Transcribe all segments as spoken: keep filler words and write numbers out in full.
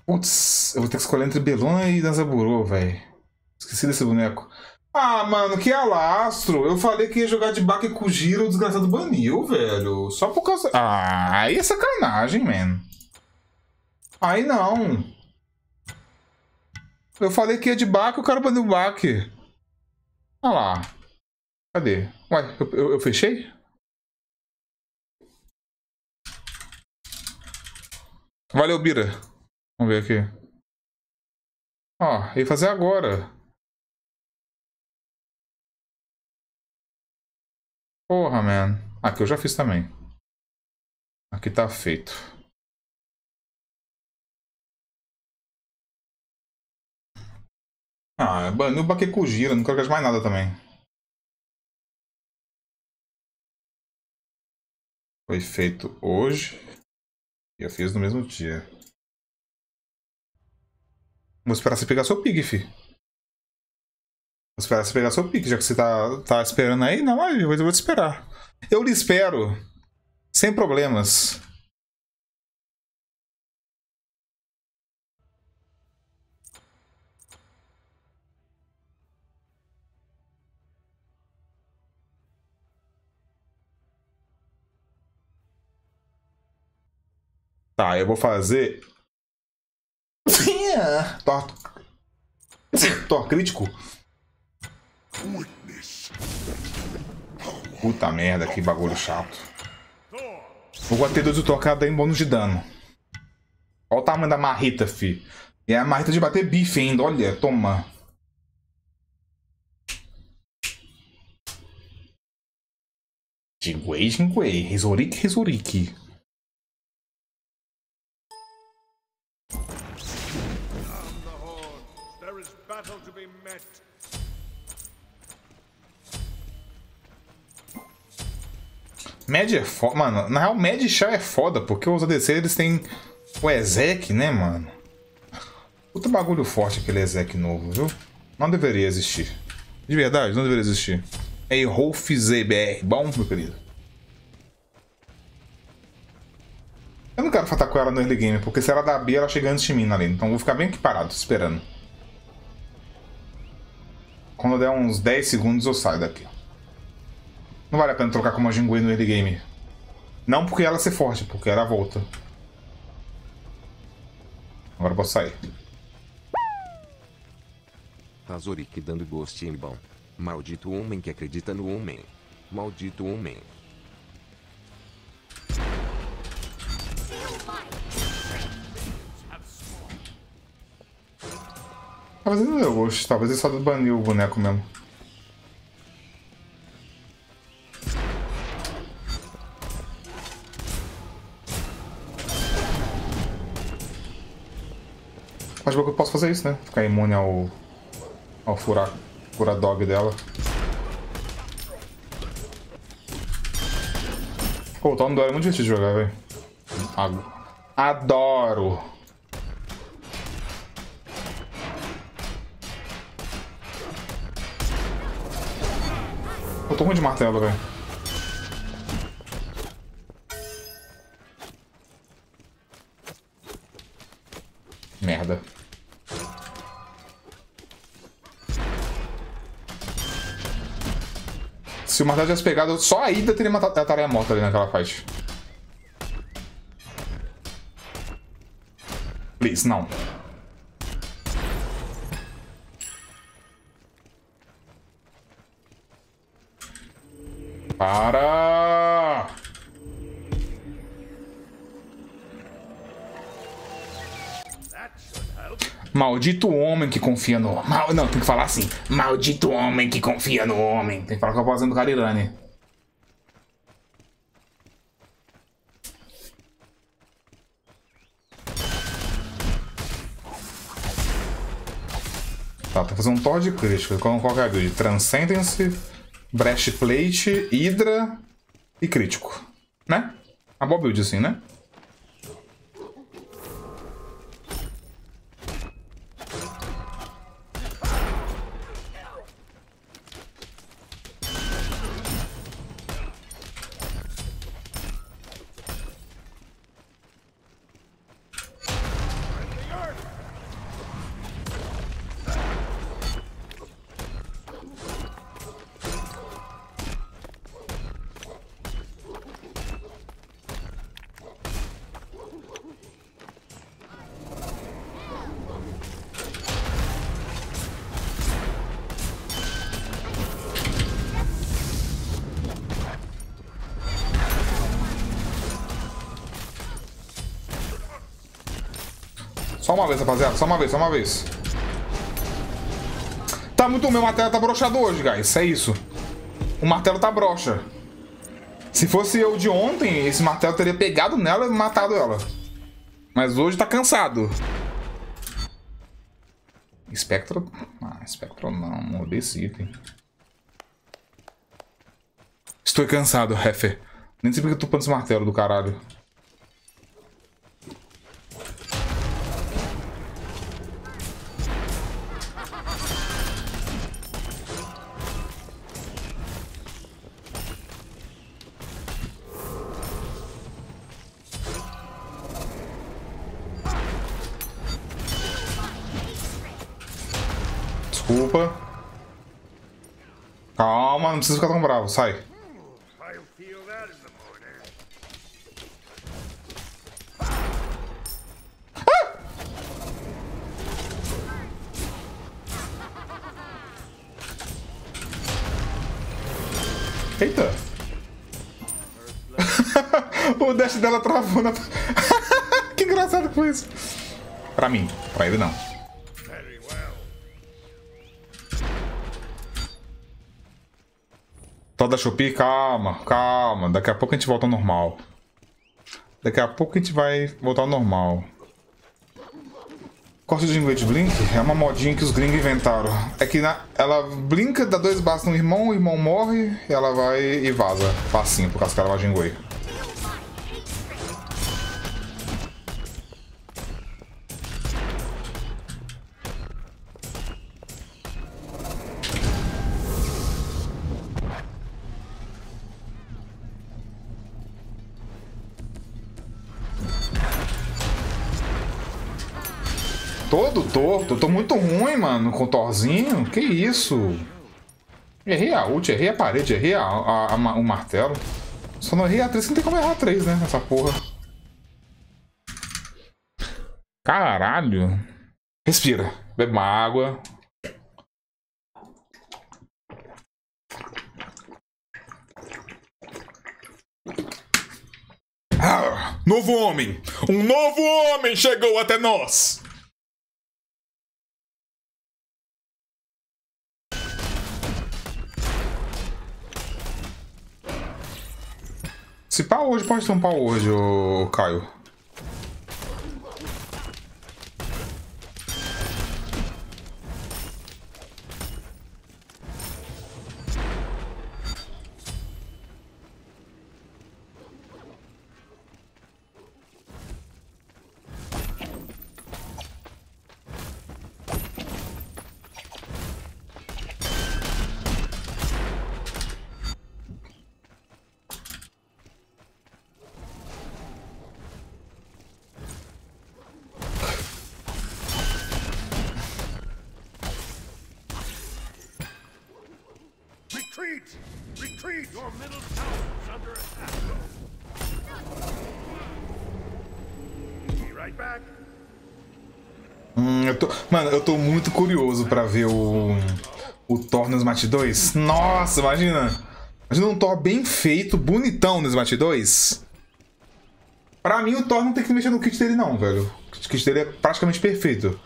Putz, eu vou ter que escolher entre Belona e Danzaburô, velho. Esqueci desse boneco. Ah, mano, que alastro. Eu falei que ia jogar de Baki com o Giro, o desgraçado baniu, velho. Só por causa... Ah, aí é sacanagem, man. Aí não. Eu falei que ia de Baki, o cara baniu o Baki. Olha lá. Cadê? Ué, eu, eu, eu fechei? Valeu, Bira. Vamos ver aqui. Ó, ia fazer agora. Porra, man. Aqui eu já fiz também. Aqui tá feito. Ah, baniu o Bakekujira, não quero mais nada também. Foi feito hoje. E eu fiz no mesmo dia. Vou esperar você pegar seu pique, fi. Vou esperar você pegar seu pique, já que você tá, tá esperando aí. Não, eu vou te esperar. Eu lhe espero. Sem problemas. Tá, eu vou fazer... Tor... Tor crítico? Puta merda, que bagulho chato. Vou bater dois do Thor, cada em bônus de dano. Olha o tamanho da marrita, fi. E é a marrita de bater bife ainda, olha, toma. Jinguei, Jinguei. Rizorik, Rizorik. Mad é foda. Mano, na real, Mad e Chá é foda, porque os A D C eles têm o Ezek, né, mano? Puta bagulho forte aquele Ezek novo, viu? Não deveria existir. De verdade, não deveria existir. Ei, Rolf Z B R. Bom, meu querido. Eu não quero fatar com ela no early game, porque se ela dar B, ela chega antes de mim na lane. Então eu vou ficar bem aqui parado, esperando. Quando der uns dez segundos, eu saio daqui. Não vale a pena trocar com uma Jinguei no early game. Não porque ela ser forte, porque ela volta. Agora eu posso sair. Razorik dando ghost em bom. Maldito homem que acredita no homem. Maldito homem. Talvez ele não deu ghost, talvez ele só baniu o boneco mesmo. Mas eu posso fazer isso, né? Ficar imune ao... ao furar... furar dog dela. Pô, o Tondor é muito divertido de jogar, velho. Adoro! Eu tô ruim de martelo, velho. Merda. Se o martelo tivesse pegado, só a Ida teria matado a tarefa morta ali naquela fight. Please, não. Para! Maldito homem que confia no... Mal... Não, tem que falar assim. Maldito homem que confia no homem. Tem que falar com a voz do Carirane. Tá, tô fazendo um Thor de crítico. Qual é a build? Transcendence, Breastplate, Hydra e crítico. Né? Uma boa build assim, né? Só uma vez, rapaziada. Só uma vez, só uma vez. Tá muito... Meu martelo tá broxado hoje, guys. É isso. O martelo tá broxa. Se fosse eu de ontem, esse martelo teria pegado nela e matado ela. Mas hoje tá cansado. Espectro... Ah, Espectro não. Não odeio esse item. Estou cansado, Heffer. Nem sei porque eu tô pondo esse martelo do caralho. Desculpa. Calma, não precisa ficar tão bravo. Sai. Ah! Eita. O dash dela travou na... Que engraçado que foi isso. Pra mim. Pra ele não. Toda da Shopee, calma, calma. Daqui a pouco a gente volta ao normal. Daqui a pouco a gente vai voltar ao normal. Corte de Engage Blink é uma modinha que os gringos inventaram. É que na, ela blinka, dá dois bastos no irmão, o irmão morre, e ela vai e vaza. Facinho, por causa que ela vai Jinguei. Todo torto, eu tô muito ruim, mano, com o Thorzinho. Que isso? Errei a ult, errei a parede, errei a, a, a, o martelo. Só não errei a três, não tem como errar a três, né? Nessa porra. Caralho. Respira, bebe uma água. Ah, novo homem! Um novo homem chegou até nós! Se pá hoje, pode ter um pau hoje, ô Caio. Retreat! Retreat! Your middle tower is under attack. Be right back. Hum, eu tô... Mano, eu tô muito curioso pra ver o... O Thor no Smash dois. Nossa, imagina! Imagina um Thor bem feito, bonitão no Smash dois. Pra mim, o Thor não tem que mexer no kit dele não, velho. O kit dele é praticamente perfeito.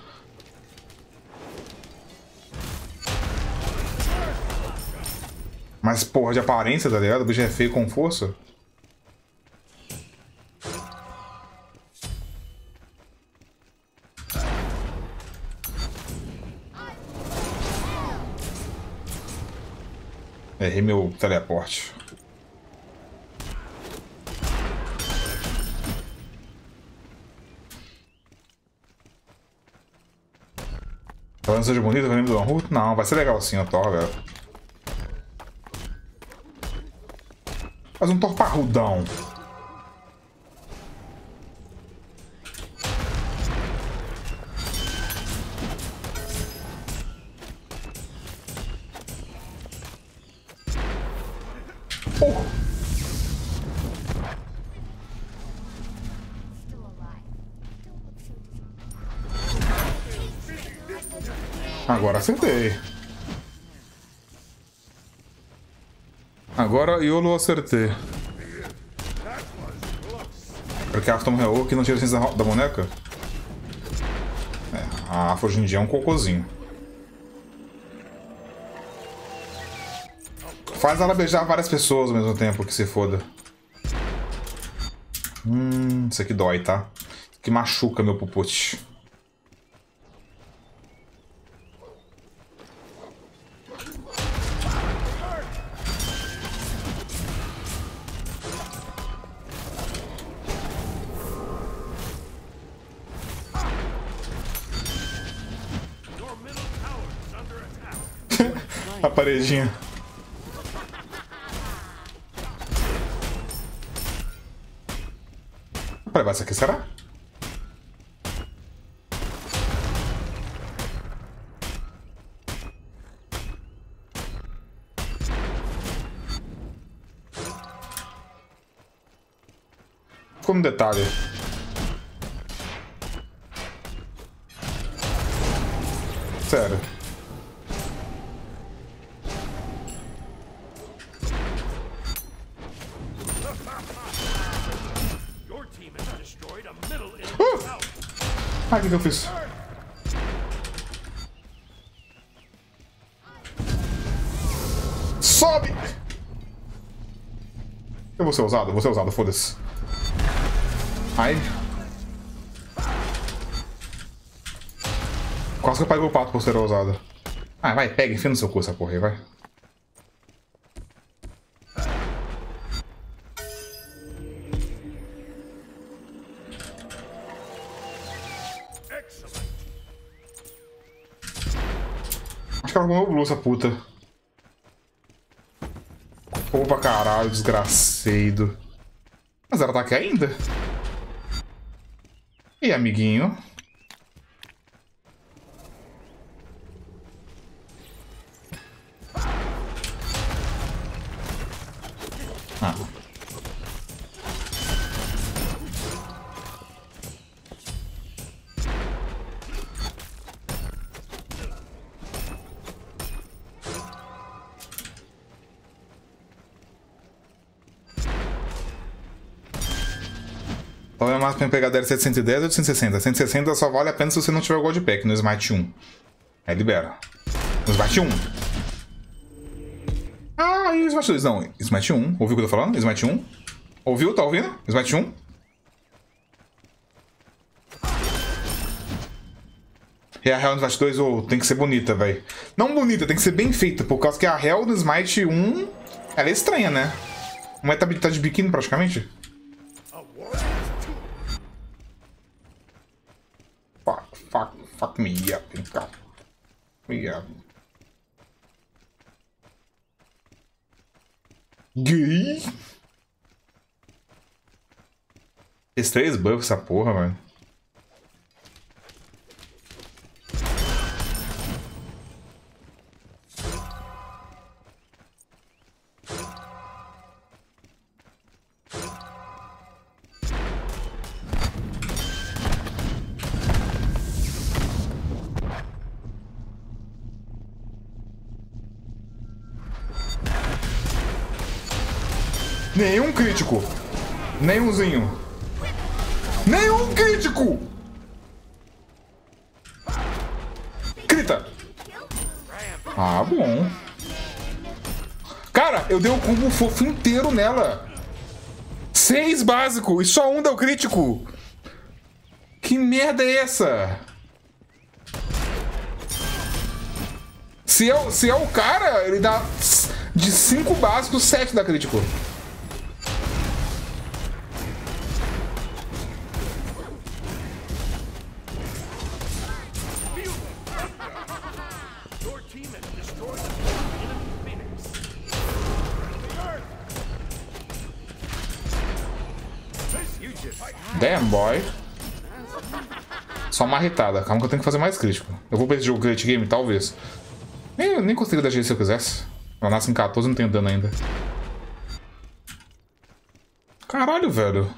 Mas, porra, de aparência, tá ligado? O bicho é feio com força. Errei meu teleporte. Talvez não seja bonito, eu lembro do Anhut? Não, vai ser legal sim o Thor, velho. Faz um Thor parrudão. Oh. Agora acertei. Agora eu não acertei. Porque a Afton morreu que não tira a ciência da boneca. A Afro hoje em dia é um cocôzinho. Faz ela beijar várias pessoas ao mesmo tempo, que se foda. Hum, isso aqui dói, tá? Isso aqui machuca meu puputi. A paredinha. Peraí, vai, isso aqui será? Ficou um detalhe. Sério. Ah, o que, que eu fiz? Sobe! Eu vou ser usado, eu vou ser usado, foda-se. Ai. Quase que eu paguei o pato por ser usado. Ah, vai, pega, enfia no seu cu essa porra aí, vai. Acho que ela arrumou o blue, essa puta. Pô pra caralho, desgracedo. Mas ela tá aqui ainda? E amiguinho? Ah. Então é mais pra pegar D L C de cento e dez ou de cento e sessenta? cento e sessenta só vale a pena se você não tiver o Gold Pack no Smite um. Aí libera. No Smite um. Ah, e o Smite dois? Não, Smite um. Ouviu o que eu tô falando? Smite um. Ouviu? Tá ouvindo? Smite um. E a Hell no Smite dois oh, tem que ser bonita, velho. Não bonita, tem que ser bem feita, por causa que a Hell no Smite um, ela é estranha, né? Não é tá de biquíni praticamente? Fuck, fuck, fuck me up, fuck me up. Gay? Fez três buffs essa porra, mano. Nenhum crítico. Nenhumzinho. Nenhum crítico. Crita. Ah, bom. Cara, eu dei o combo fofo inteiro nela. Seis básico e só um deu crítico. Que merda é essa? Se é, se é o cara, ele dá de cinco básicos, sete dá crítico. Damn, boy. Só uma marretada. Calma que eu tenho que fazer mais crítico. Eu vou pra esse jogo Great Game, talvez. Nem, nem consigo dar G se eu quisesse. Eu nasço em quatorze e não tenho dano ainda. Caralho, velho.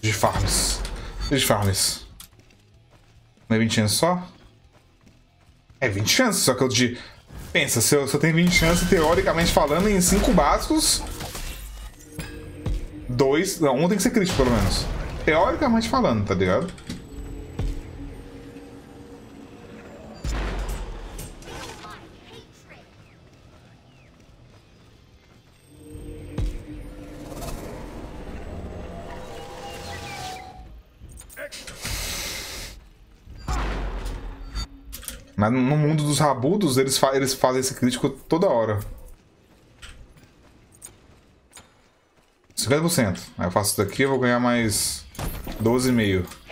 De farms. De farms. Não é vinte chances só? É vinte chances, só que eu de... Pensa, se eu, se eu tenho vinte chances, teoricamente falando, em cinco básicos... dois... Não, um tem que ser crítico, pelo menos. Teoricamente falando, tá ligado? Mas no mundo dos rabudos, eles, fa eles fazem esse crítico toda hora. cinquenta por cento. Aí eu faço isso daqui, eu vou ganhar mais doze vírgula cinco.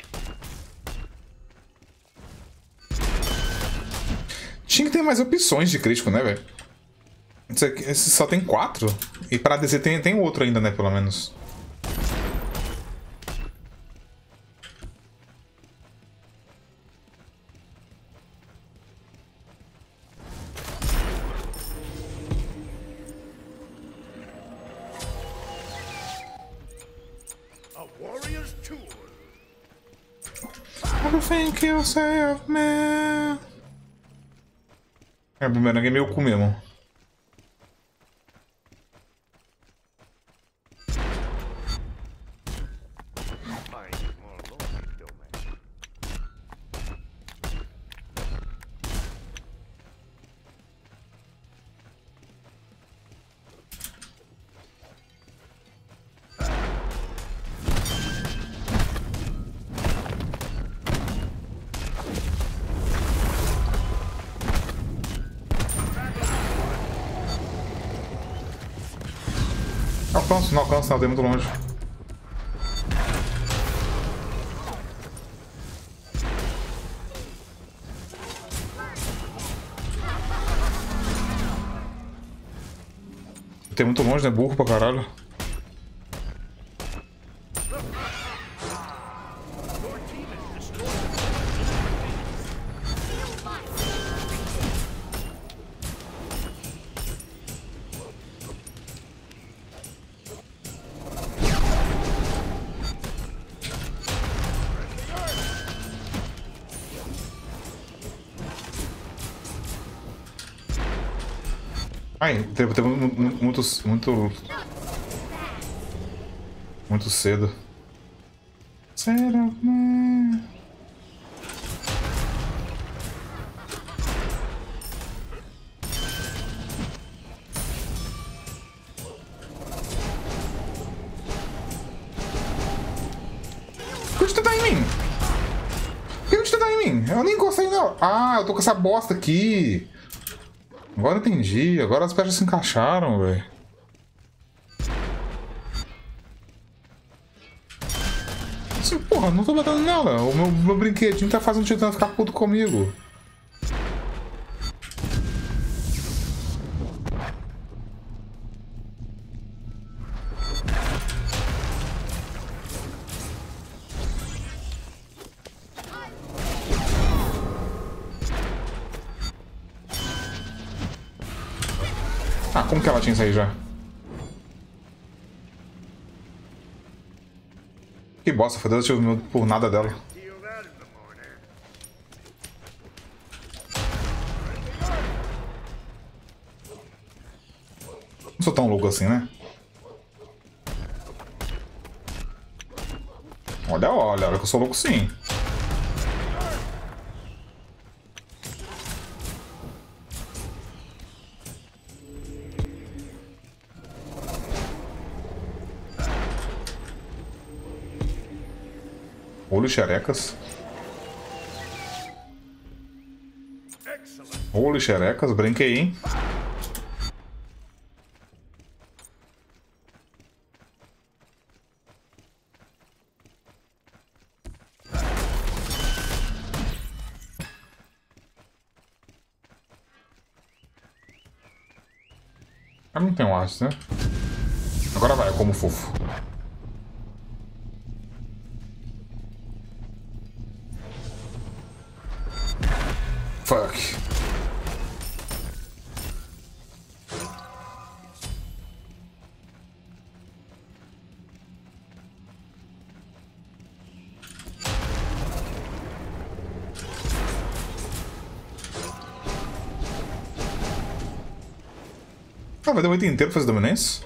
Tinha que ter mais opções de crítico, né, velho? Esse, aqui, esse só tem quatro. E pra D C tem, tem outro ainda, né, pelo menos. Everything you say of me. É, o primeiro game é meu cu mesmo. Não alcanço, não alcanço, não, tem muito longe. Tem muito longe, né? Burro pra caralho. Ai, teve, teve muito, muito, muito cedo. Será, né? Por que você tá em mim? Por que você tá em mim? Eu nem encostei não. Ah, eu tô com essa bosta aqui. Agora eu entendi, agora as peças se encaixaram, velho. Assim, porra, não tô batendo nela. O meu, meu brinquedinho tá fazendo o Titã ficar puto comigo. Ah, como que ela tinha isso aí já? Que bosta, foi Deus por nada dela. Não sou tão louco assim, né? Olha, olha, olha que eu sou louco sim. Olho xerecas. Olho xerecas, brinquei, hein? Ah, não tem um aço, né? Agora vai, eu como fofo. Fuck. Ah, vai dar o item inteiro pra fazer dominância?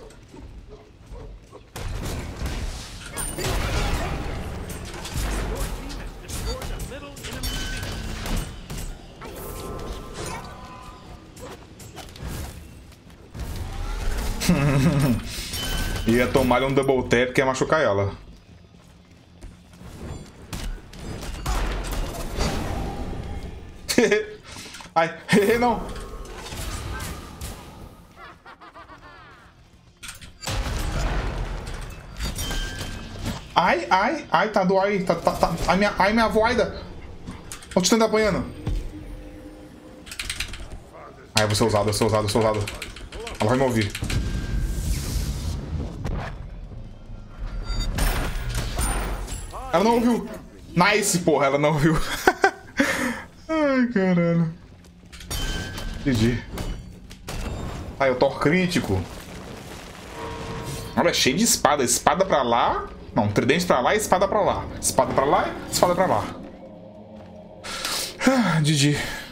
Ia tomar um double tap que ia machucar ela. Ai, não. Ai, ai, ai, tá do ai, tá, tá, tá. Ai, minha, ai, minha voida. O Titã tá apanhando. Ai, eu vou ser usado, eu vou ser usado, eu vou ser usado. Ela vai me ouvir. Ela não ouviu. Nice, porra, ela não ouviu. Ai, caralho. G G. Ai, eu tô crítico. Olha, cheio de espada. Espada pra lá. Não, tridente pra lá e espada pra lá. Espada pra lá e espada pra lá. Ah, G G.